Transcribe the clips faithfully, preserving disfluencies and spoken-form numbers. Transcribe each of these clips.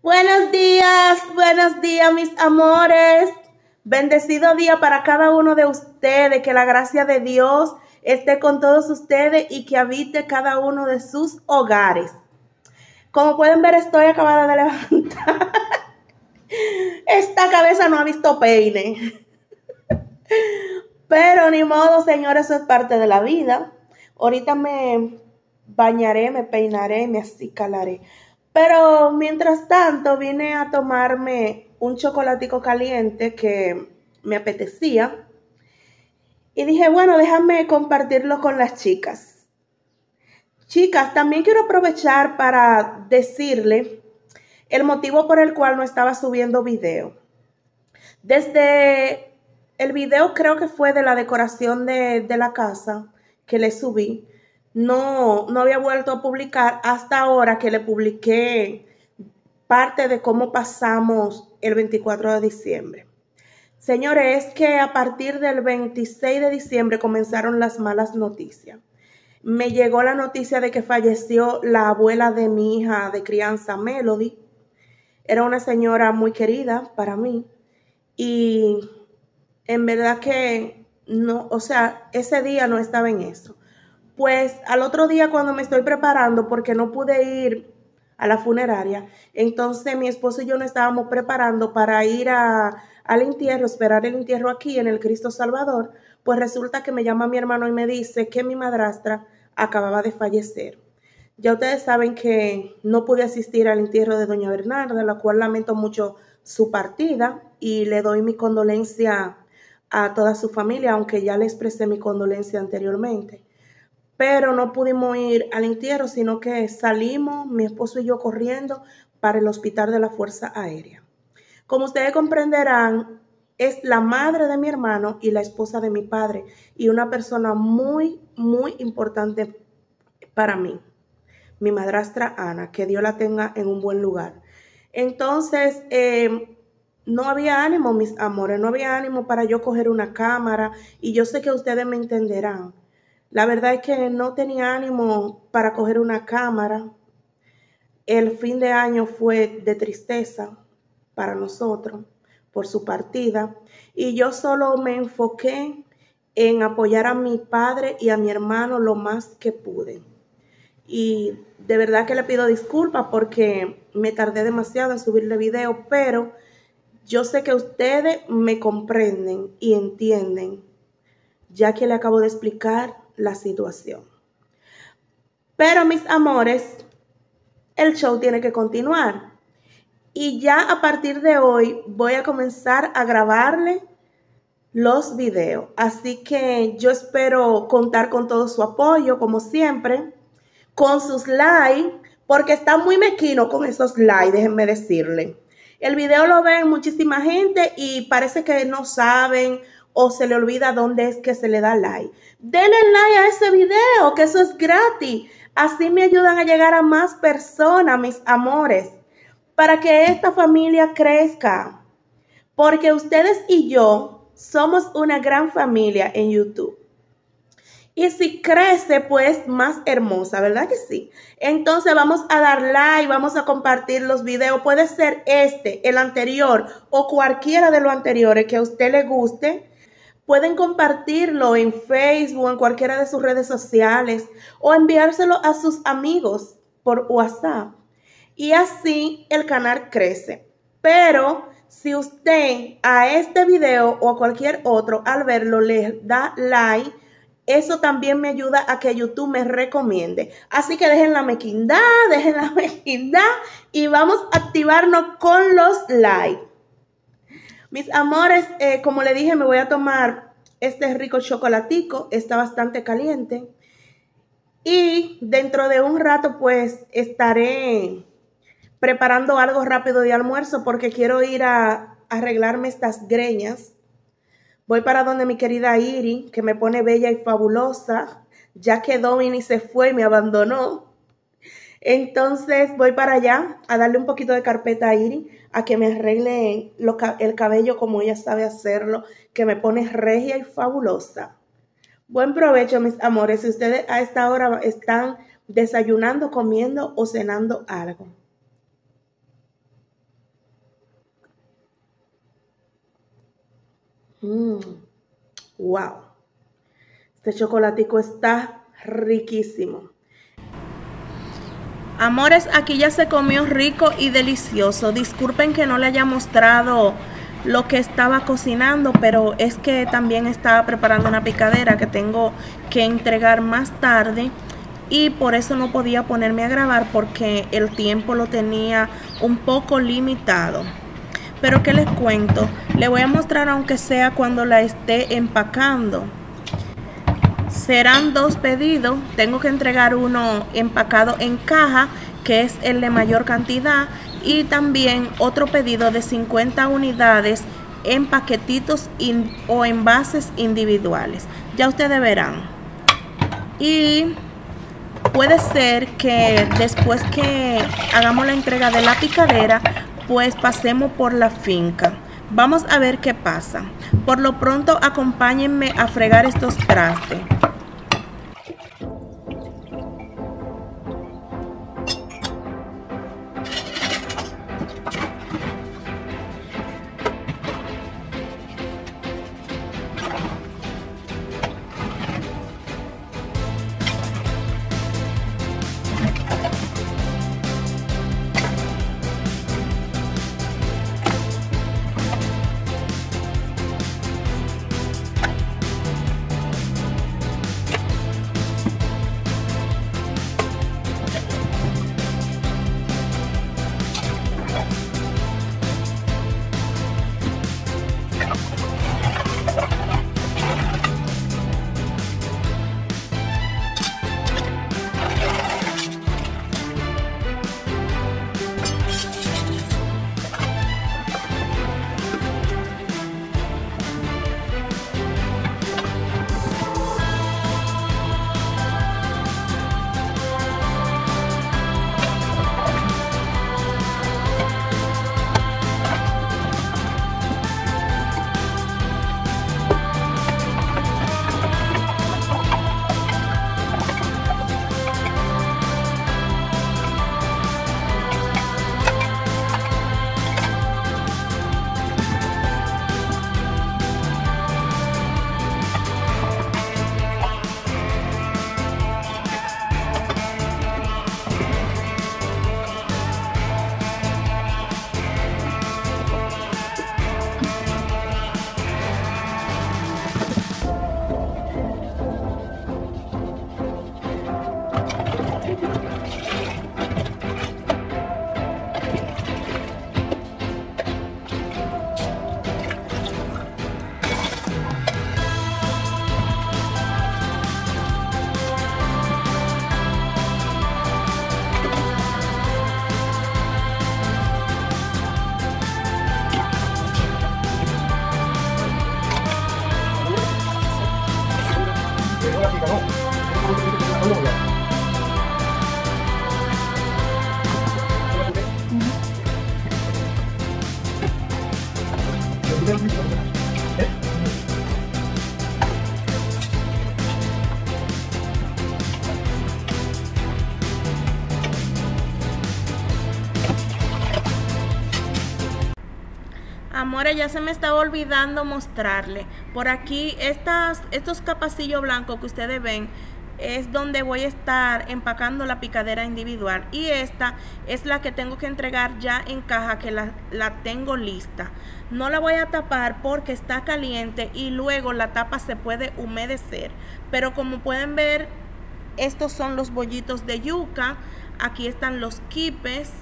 Buenos días, buenos días, mis amores. Bendecido día para cada uno de ustedes. Que la gracia de Dios esté con todos ustedes y que habite cada uno de sus hogares. Como pueden ver, estoy acabada de levantar. Esta cabeza no ha visto peine. Pero ni modo, señores, eso es parte de la vida. Ahorita me bañaré, me peinaré, me acicalaré. Pero mientras tanto vine a tomarme un chocolatico caliente que me apetecía y dije, bueno, déjame compartirlo con las chicas. Chicas, también quiero aprovechar para decirle el motivo por el cual no estaba subiendo video. Desde el video creo que fue de la decoración de, de la casa que le subí. No, no había vuelto a publicar hasta ahora que le publiqué parte de cómo pasamos el veinticuatro de diciembre. Señores, es que a partir del veintiséis de diciembre comenzaron las malas noticias. Me llegó la noticia de que falleció la abuela de mi hija de crianza, Melody. Era una señora muy querida para mí y en verdad que no, o sea, ese día no estaba en eso. Pues al otro día cuando me estoy preparando, porque no pude ir a la funeraria, entonces mi esposo y yo nos estábamos preparando para ir a, al entierro, esperar el entierro aquí en el Cristo Salvador, pues resulta que me llama mi hermano y me dice que mi madrastra acababa de fallecer. Ya ustedes saben que no pude asistir al entierro de doña Bernarda, la cual lamento mucho su partida y le doy mi condolencia a toda su familia, aunque ya le expresé mi condolencia anteriormente. Pero no pudimos ir al entierro, sino que salimos, mi esposo y yo corriendo para el hospital de la Fuerza Aérea. Como ustedes comprenderán, es la madre de mi hermano y la esposa de mi padre y una persona muy, muy importante para mí, mi madrastra Ana, que Dios la tenga en un buen lugar. Entonces, eh, no había ánimo, mis amores, no había ánimo para yo coger una cámara y yo sé que ustedes me entenderán. La verdad es que no tenía ánimo para coger una cámara. El fin de año fue de tristeza para nosotros por su partida y yo solo me enfoqué en apoyar a mi padre y a mi hermano lo más que pude. Y de verdad que le pido disculpas porque me tardé demasiado en subirle video, pero yo sé que ustedes me comprenden y entienden, ya que le acabo de explicar la situación. Pero mis amores, el show tiene que continuar. Y ya a partir de hoy voy a comenzar a grabarle los videos. Así que yo espero contar con todo su apoyo, como siempre, con sus likes, porque está muy mequino con esos likes, déjenme decirle. El video lo ven muchísima gente y parece que no saben o se le olvida dónde es que se le da like. Denle like a ese video, que eso es gratis. Así me ayudan a llegar a más personas, mis amores, para que esta familia crezca. Porque ustedes y yo somos una gran familia en YouTube. Y si crece, pues más hermosa, ¿verdad que sí? Entonces vamos a dar like, vamos a compartir los videos. Puede ser este, el anterior o cualquiera de los anteriores que a usted le guste. Pueden compartirlo en Facebook, en cualquiera de sus redes sociales o enviárselo a sus amigos por WhatsApp. Y así el canal crece. Pero si usted a este video o a cualquier otro al verlo le da like, eso también me ayuda a que YouTube me recomiende. Así que dejen la mequindad, dejen la mequindad y vamos a activarnos con los likes. Mis amores, eh, como le dije, me voy a tomar este rico chocolatico. Está bastante caliente. Y dentro de un rato, pues, estaré preparando algo rápido de almuerzo porque quiero ir a arreglarme estas greñas. Voy para donde mi querida Iri, que me pone bella y fabulosa, ya que Domini se fue y me abandonó. Entonces voy para allá a darle un poquito de carpeta a Iri, a que me arregle lo, el cabello como ella sabe hacerlo, que me pone regia y fabulosa. Buen provecho, mis amores, si ustedes a esta hora están desayunando, comiendo o cenando algo. Mm, wow. Este chocolatico está riquísimo. Amores, aquí ya se comió rico y delicioso. Disculpen que no le haya mostrado lo que estaba cocinando, pero es que también estaba preparando una picadera que tengo que entregar más tarde y por eso no podía ponerme a grabar porque el tiempo lo tenía un poco limitado. Pero ¿qué les cuento? Le voy a mostrar aunque sea cuando la esté empacando. Serán dos pedidos, tengo que entregar uno empacado en caja, que es el de mayor cantidad, y también otro pedido de cincuenta unidades en paquetitos in, o envases individuales. Ya ustedes verán. Y puede ser que después que hagamos la entrega de la picadera, pues pasemos por la finca. Vamos a ver qué pasa. Por lo pronto, acompáñenme a fregar estos trastes. Amores, ya se me estaba olvidando mostrarle. Por aquí, estas, estos capacillos blancos que ustedes ven, es donde voy a estar empacando la picadera individual. Y esta es la que tengo que entregar ya en caja, que la, la tengo lista. No la voy a tapar porque está caliente y luego la tapa se puede humedecer. Pero como pueden ver, estos son los bollitos de yuca. Aquí están los quipes.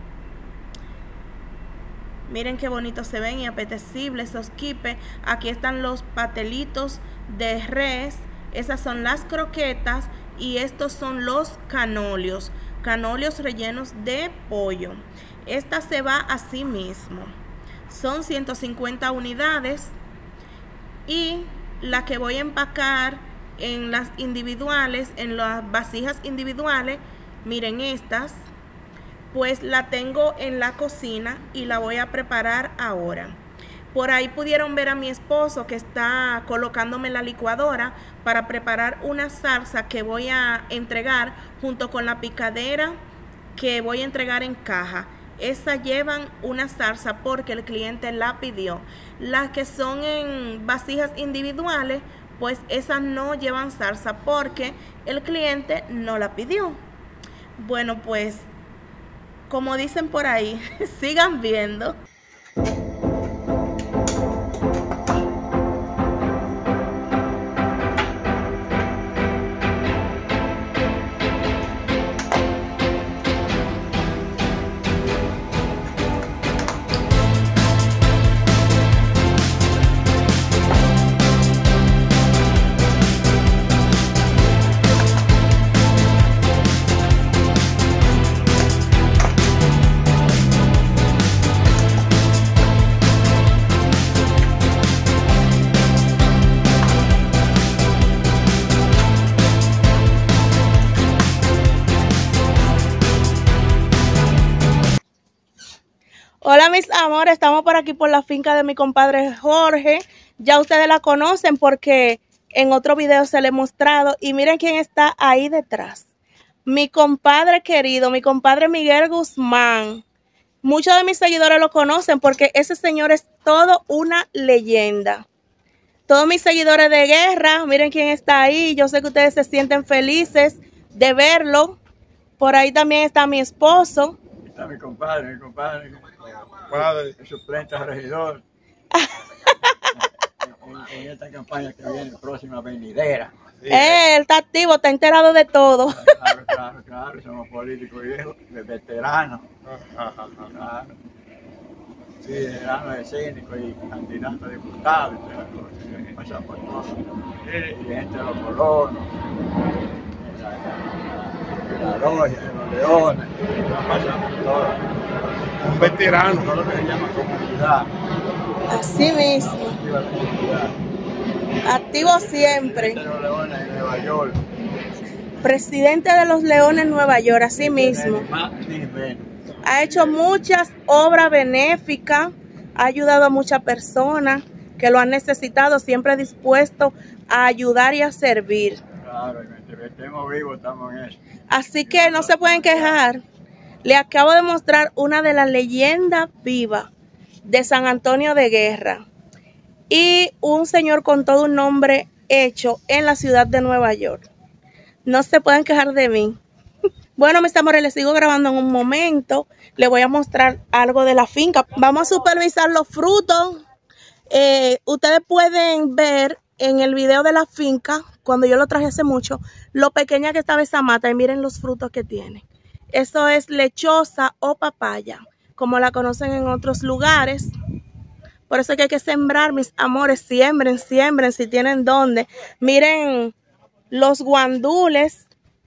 Miren qué bonitos se ven y apetecibles esos quipes. Aquí están los patelitos de res. Esas son las croquetas. Y estos son los canolios. Canolios rellenos de pollo. Esta se va así mismo. Son ciento cincuenta unidades. Y la que voy a empacar en las individuales, en las vasijas individuales, miren estas. Pues la tengo en la cocina y la voy a preparar ahora. Por ahí pudieron ver a mi esposo que está colocándome la licuadora para preparar una salsa que voy a entregar junto con la picadera que voy a entregar en caja. esas llevan una zarza porque el cliente la pidió. Las que son en vasijas individuales, pues esas no llevan zarza porque el cliente no la pidió. Bueno, pues como dicen por ahí, sigan viendo. Hola mis amores, estamos por aquí por la finca de mi compadre Jorge. Ya ustedes la conocen porque en otro video se le he mostrado. Y miren quién está ahí detrás. Mi compadre querido, mi compadre Miguel Guzmán. Muchos de mis seguidores lo conocen porque ese señor es todo una leyenda. Todos mis seguidores de guerra, miren quién está ahí. Yo sé que ustedes se sienten felices de verlo. Por ahí también está mi esposo. Está mi compadre, mi compadre, mi compadre, el suplente regidor. en, en esta campaña que viene próxima venidera. Sí. Él está activo, está enterado de todo. Claro, claro, claro, somos políticos viejos, veteranos. Claro. Sí, veterano de cínico y candidato a diputado. Pasamos por todo. Y gente de los colonos, de la, la, la, la logia, de los leones, nos pasamos por todo. Un veterano. Todo lo que se llama comunidad. Así mismo. Activo siempre. De los leones en Nueva York. Presidente de los Leones en Nueva York, así mismo. Ha hecho muchas obras benéficas, ha ayudado a muchas personas que lo han necesitado, siempre dispuesto a ayudar y a servir. Claro, mientras estemos vivos estamos en eso. Así que no se pueden quejar. Le acabo de mostrar una de las leyendas vivas de San Antonio de Guerra. Y un señor con todo un nombre hecho en la ciudad de Nueva York. No se pueden quejar de mí. Bueno, mis amores, les sigo grabando en un momento. Les voy a mostrar algo de la finca. Vamos a supervisar los frutos. Eh, ustedes pueden ver en el video de la finca, cuando yo lo traje hace mucho, lo pequeña que estaba esa mata. Y miren los frutos que tiene. Eso es lechosa o papaya, como la conocen en otros lugares. Por eso es que hay que sembrar, mis amores. Siembren, siembren si tienen dónde. Miren los guandules.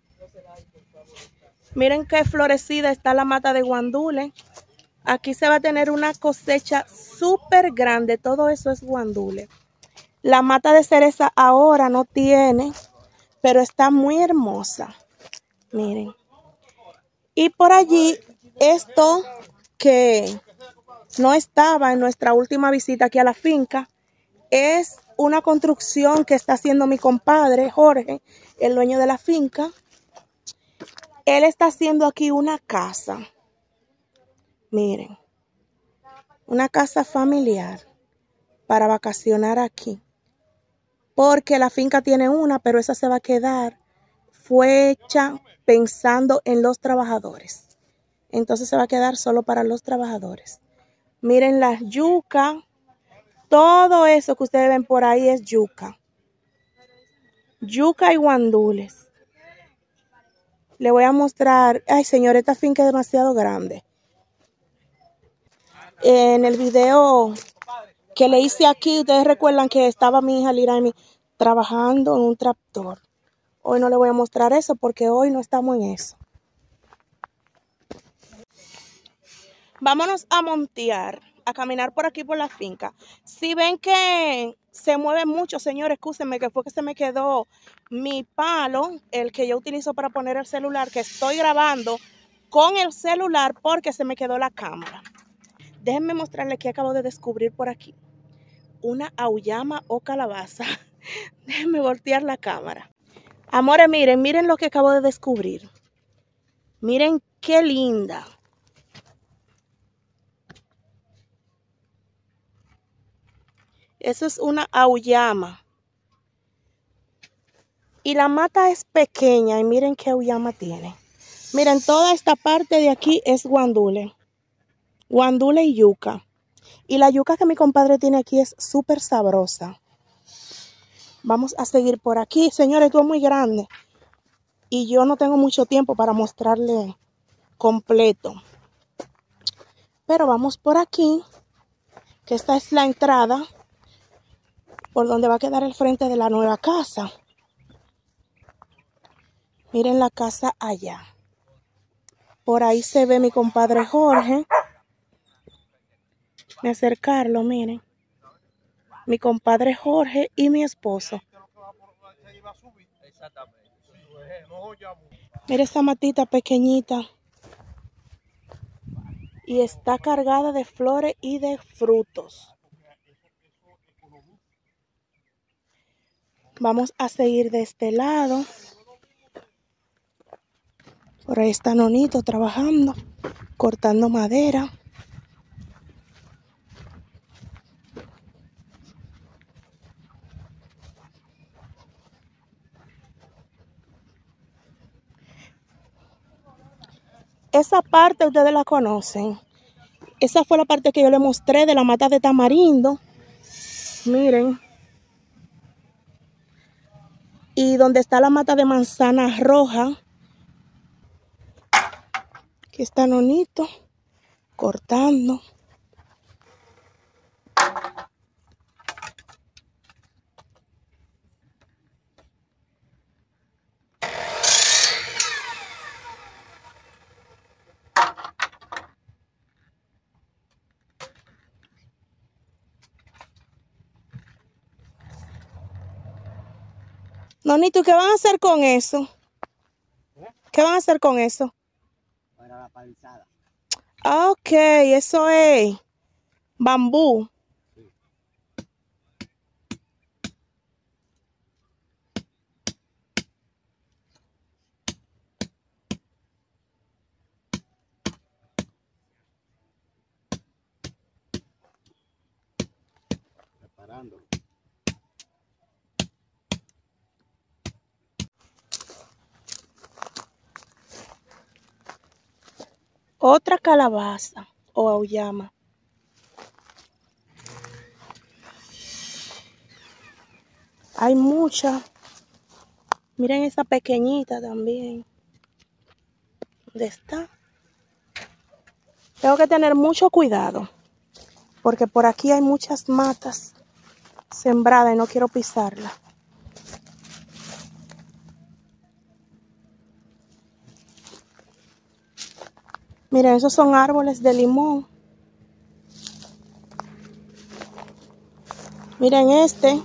Miren qué florecida está la mata de guandules. Aquí se va a tener una cosecha súper grande. Todo eso es guandules. La mata de cereza ahora no tiene, pero está muy hermosa. Miren. Y por allí, esto que no estaba en nuestra última visita aquí a la finca, es una construcción que está haciendo mi compadre Jorge, el dueño de la finca. Él está haciendo aquí una casa. Miren. Una casa familiar para vacacionar aquí. Porque la finca tiene una, pero esa se va a quedar. Fue hecha pensando en los trabajadores. Entonces se va a quedar solo para los trabajadores. Miren las yucas. Todo eso que ustedes ven por ahí es yuca. Yuca y guandules. Le voy a mostrar. Ay, señor, esta finca es demasiado grande. En el video que le hice aquí, ustedes recuerdan que estaba mi hija Liraimi trabajando en un tractor. Hoy no le voy a mostrar eso porque hoy no estamos en eso. Vámonos a montear, a caminar por aquí por la finca. Si ven que se mueve mucho, señores, escúsenme que fue que se me quedó mi palo, el que yo utilizo para poner el celular, que estoy grabando con el celular porque se me quedó la cámara. Déjenme mostrarles que acabo de descubrir por aquí. Una auyama o calabaza. Déjenme voltear la cámara. Amores, miren, miren lo que acabo de descubrir. Miren qué linda. Eso es una auyama. Y la mata es pequeña y miren qué auyama tiene. Miren, toda esta parte de aquí es guandule. Guandule y yuca. Y la yuca que mi compadre tiene aquí es súper sabrosa. Vamos a seguir por aquí. Señores, esto es muy grande. Y yo no tengo mucho tiempo para mostrarle completo. Pero vamos por aquí. Que esta es la entrada. Por donde va a quedar el frente de la nueva casa. Miren la casa allá. Por ahí se ve mi compadre Jorge. Me acercarlo, miren. Mi compadre Jorge y mi esposo. Mira esa matita pequeñita. Y está cargada de flores y de frutos. Vamos a seguir de este lado. Por ahí está Nonito trabajando, cortando madera. Esa parte ustedes la conocen. Esa fue la parte que yo les mostré de la mata de tamarindo. Miren. Y donde está la mata de manzana roja. Aquí está Nonito cortando. Nonito, ¿qué van a hacer con eso? ¿Eh? ¿Qué van a hacer con eso? Para la palizada. Ah, ok, eso es bambú. Sí. Preparándolo. Otra calabaza o auyama. Hay muchas. Miren esa pequeñita también. ¿Dónde está? Tengo que tener mucho cuidado. Porque por aquí hay muchas matas sembradas y no quiero pisarlas. Miren, esos son árboles de limón. Miren este.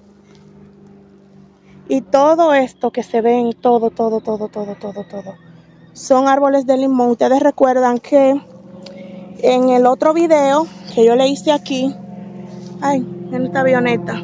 Y todo esto que se ven, todo, todo, todo, todo, todo, todo. Son árboles de limón. Ustedes recuerdan que en el otro video que yo le hice aquí. Ay, en esta avioneta.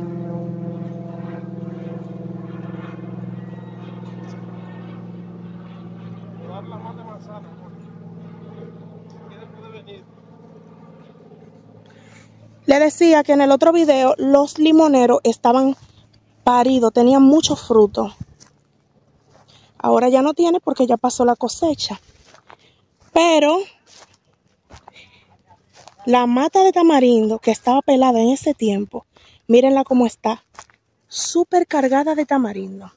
Le decía que en el otro video los limoneros estaban paridos, tenían mucho fruto. Ahora ya no tiene porque ya pasó la cosecha. Pero la mata de tamarindo que estaba pelada en ese tiempo, mírenla cómo está, súper cargada de tamarindo.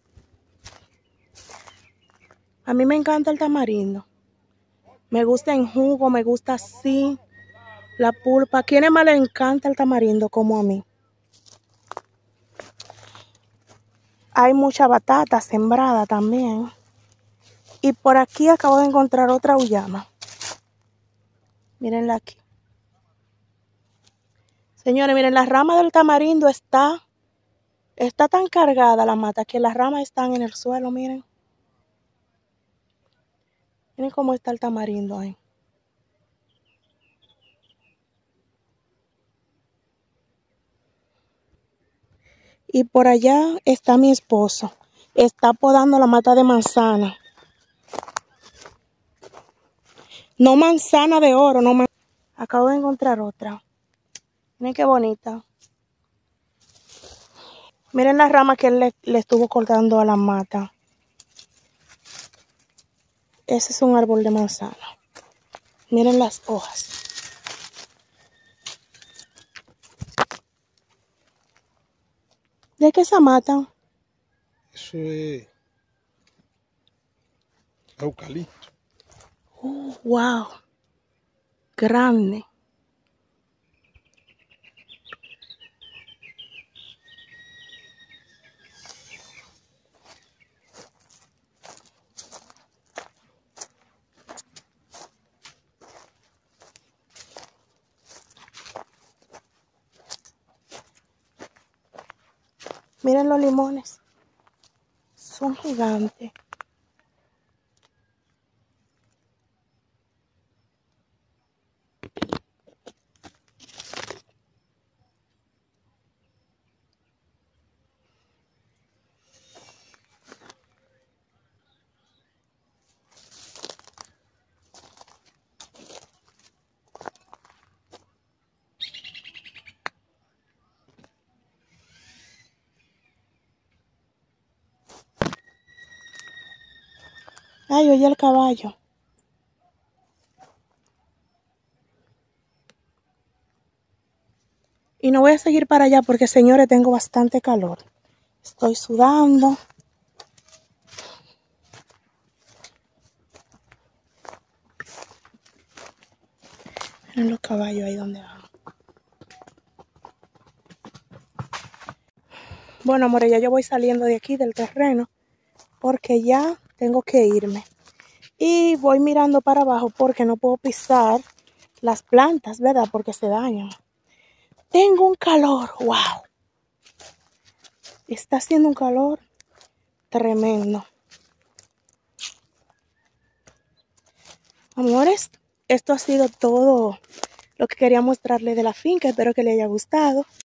A mí me encanta el tamarindo. Me gusta en jugo, me gusta así. La pulpa. ¿A quiénes más le encanta el tamarindo como a mí? Hay mucha batata sembrada también. Y por aquí acabo de encontrar otra auyama. Mírenla aquí. Señores, miren, la rama del tamarindo está, está tan cargada la mata que las ramas están en el suelo, miren. Miren cómo está el tamarindo ahí. Y por allá está mi esposo. Está podando la mata de manzana. No manzana de oro, no man... Acabo de encontrar otra. Miren qué bonita. Miren la rama que él le, le estuvo cortando a la mata. Ese es un árbol de manzana. Miren las hojas. ¿De qué se matan? Eso es eucalipto. Oh, wow. Grande. Miren los limones. Son gigantes. Ay, oye el caballo. Y no voy a seguir para allá porque, señores, tengo bastante calor. Estoy sudando. Miren los caballos ahí donde van. Bueno, amores, ya yo voy saliendo de aquí del terreno porque ya tengo que irme. Y voy mirando para abajo porque no puedo pisar las plantas, ¿verdad? Porque se dañan. Tengo un calor, wow. Está haciendo un calor tremendo. Amores, esto ha sido todo lo que quería mostrarles de la finca. Espero que les haya gustado.